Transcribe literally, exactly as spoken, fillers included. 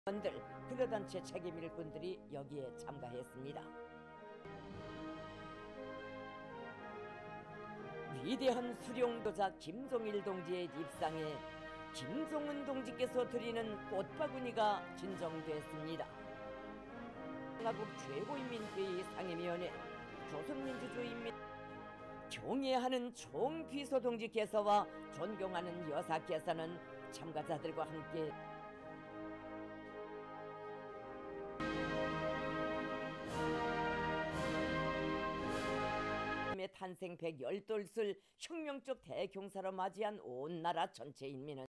들 근로단체 책임 일꾼들이 여기에 참가했습니다. 위대한 수령도자 김종일 동지의 입상에 김종은 동지께서 드리는 꽃바구니가 진정됐습니다. 한국 최고인민회의 상임위원회 조선민주주의인민 경애하는 총비서 동지께서와 존경하는 여사께서는 참가자들과 함께 탄생 백십 돌술 혁명적 대경사로 맞이한 온 나라 전체 인민은